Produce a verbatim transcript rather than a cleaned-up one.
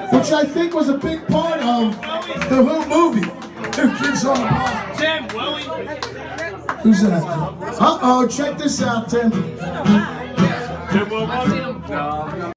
which I think was a big part of the Who movie. New Kids on the Block. Tim, Willie. Who's that? Uh-oh, check this out, Tim. Tim Willie.